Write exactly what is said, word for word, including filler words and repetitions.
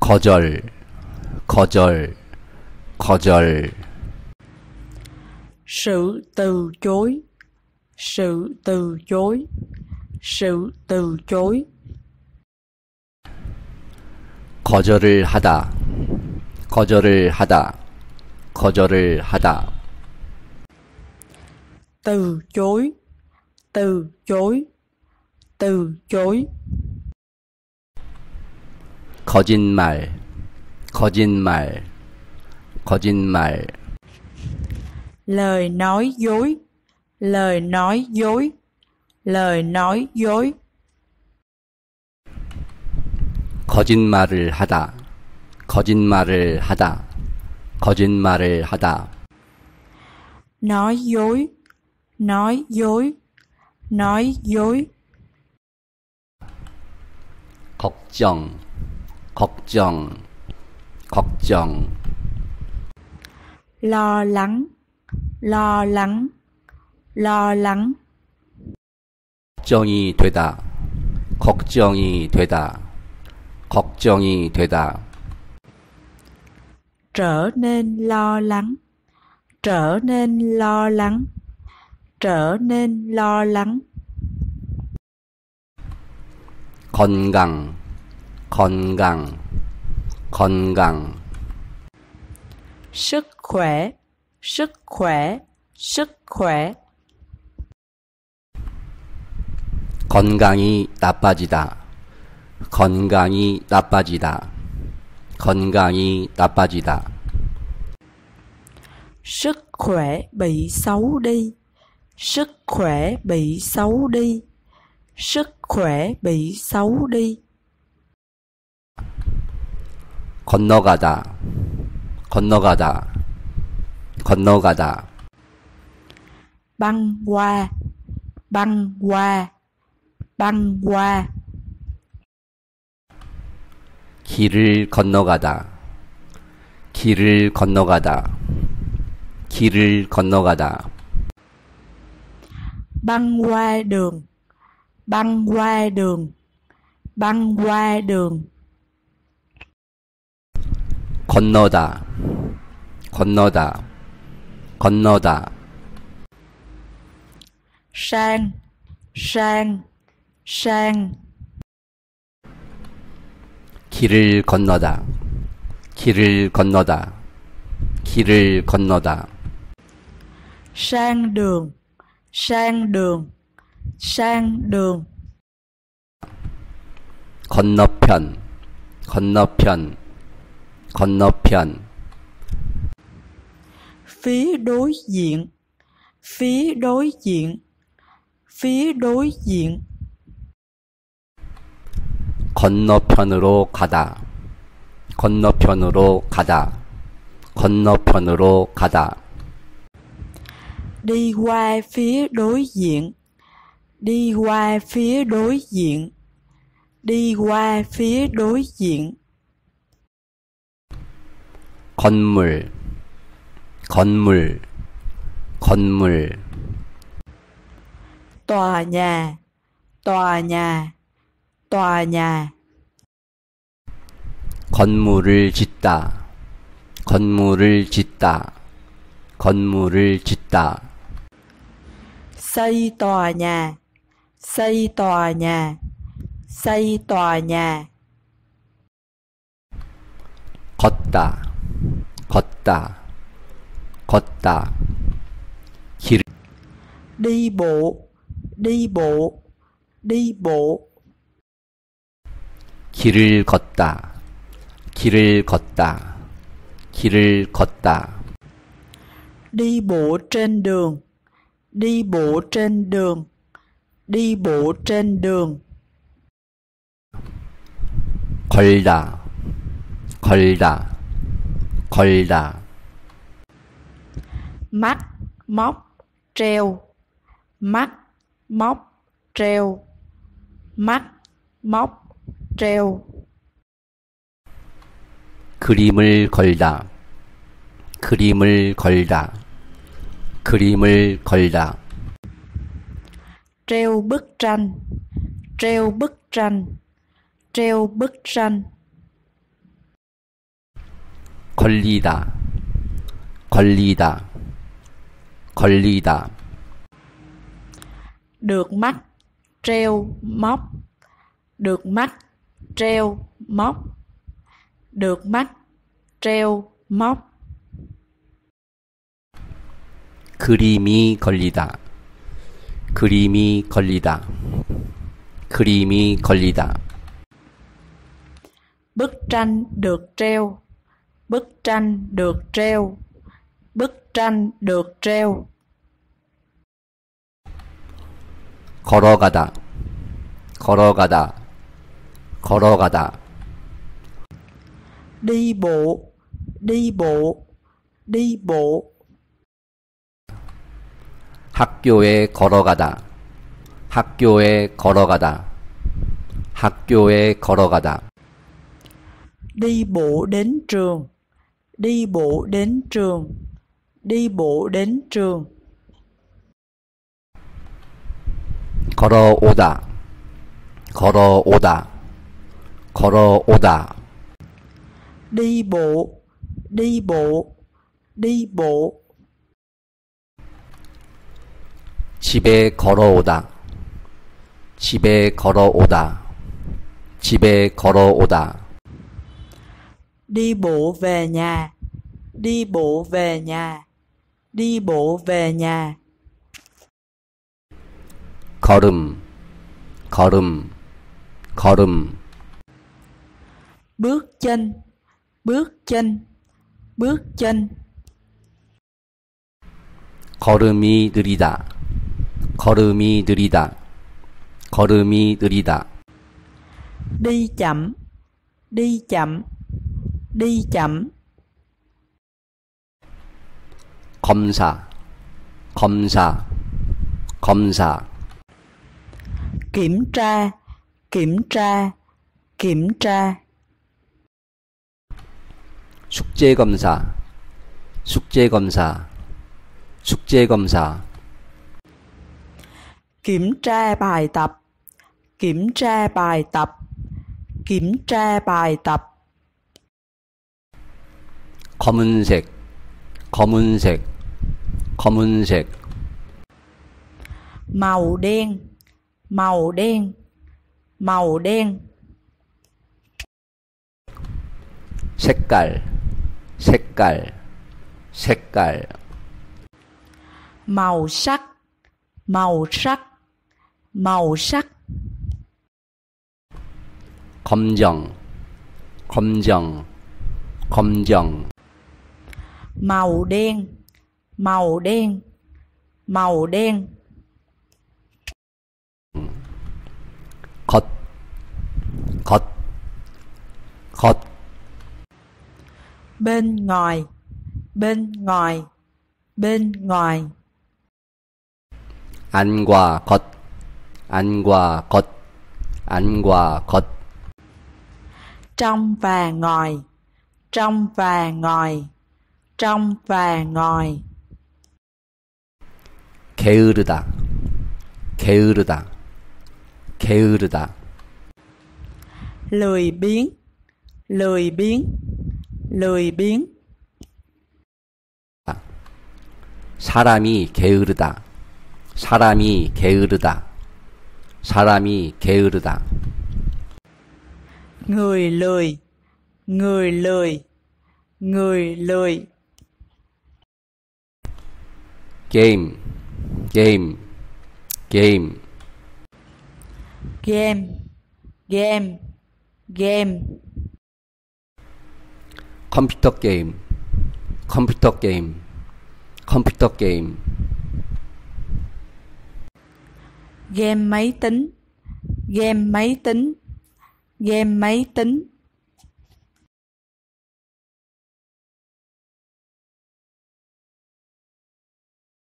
거절, 거절, 거절. Sự từ chối, sự từ chối, sự từ chối. 거절을 하다, 거절을 하다, 거절을 하다. Từ chối, từ chối, từ chối. 거짓말, 거짓말, 거짓말. Lời nói dối, lời nói dối, lời nói dối. 거짓말을 하다, 거짓말을 하다, 거짓말을 하다. Nói dối, nói dối, nói dối. 걱정, 걱정, 걱정. Lo lắng, lo lắng, lo lắng. 걱정이 되다, 걱정이 되다, 걱정이 되다. Trở nên lo lắng, trở nên lo lắng, trở nên lo lắng. 건강, 건강, 건강. Sức khỏe, sức khỏe, sức khỏe. 건강이 나빠지다, 건강이 나빠지다, 건강이 나빠지다. Sức khỏe bị xấu đi, sức khỏe bị xấu đi, sức khỏe bị xấu đi. 건너가다, 건너가다, 건너가다. Băng qua, băng qua, băng qua. 길을 건너가다, 길을 건너가다, 길을 건너가다. Băng qua đường, băng qua đường, băng qua đường. 건너다, 건너다, 건너다. Sang, sang, sang. 길을 건너다, 길을 건너다, 길을 건너다. Sang đường, sang đường, sang đường. 건너편, 건너편, 건너편. Phía đối diện, phía đối diện, phía đối diện. 건너편으로 가다, 건너편으로 가다, 건너편으로 가다. Đi qua phía đối diện, đi qua phía đối diện, đi qua phía đối diện. 건물, 건물, 건물. Tòa nhà, tòa nhà, tòa nhà. 건물을 짓다, 건물을 짓다, 건물을 짓다. Xây tòa nhà, xây tòa nhà, xây tòa nhà. 걷다, 걷다, 걷다. 길, Đi bộ, đi bộ, đi bộ. 길을 걷다, 길을 걷다, 길을 걷다. Đi bộ trên đường, đi bộ trên đường, đi bộ trên đường. 걸다, 걸다, 걸다. Mắc, móc, treo, mắc, móc, treo, mắc, móc, treo. 그림을 걸다, 그림을 걸다, 그림을 걸다. Treo bức tranh, treo bức tranh, treo bức tranh. 걸리다, 걸리다, 걸리다. Được mắt, treo, móc. Được mắt, treo, móc. Được mắt, treo, móc. 그림이 걸리다, 그림이 걸리다, 그림이 걸리다. Bức tranh được treo. Bức tranh được treo. Bức tranh được treo. 걸어가다, 걸어가다, 걸어가다. Đi bộ, đi bộ, đi bộ. 학교에 걸어가다, 학교에 걸어가다, 학교에 걸어가다. Đi bộ đến trường. Đi bộ đến trường. Đi bộ đến trường. 걸어오다, 걸어오다, 걸어오다. Đi bộ, đi bộ, đi bộ. 집에 걸어오다, 집에 걸어오다, 집에 걸어오다. Đi bộ về nhà. Đi bộ về nhà. Đi bộ về nhà. 걸음, 걸음, 걸음. Bước chân, bước chân, bước chân. 걸음이 느리다, 걸음이 느리다, 걸음이 느리다. Đi chậm, đi chậm, đi chậm. 검사, 검사, 검사. Kiểm tra, kiểm tra, kiểm tra. 숙제검사, 숙제검사, 숙제검사. Kiểm tra bài tập. Kiểm tra bài tập. Kiểm tra bài tập. 검은색, 검은색, 검은색. Màu đen, màu đen, màu đen. 색깔, 색깔, 색깔. Màu sắc, màu sắc, màu sắc. 검정, 검정, 검정. Màu đen, màu đen, màu đen. 겉, 겉, 겉. Bên ngoài, bên ngoài, bên ngoài. 안과 겉, 안과 겉, 안과 겉. Trong và ngoài, trong và ngoài, trong và ngoài. 게으르다, 게으르다, 게으르다. Lười biếng, lười biếng, lười biếng. 사람이 게으르다, 사람이 게으르다, 사람이 게으르다. Người lười, người lười, người lười. 게임, 게임, 게임. Game, game, game. 컴퓨터 게임, 컴퓨터 게임, 컴퓨터 게임. Game máy tính, game máy tính, game máy tính.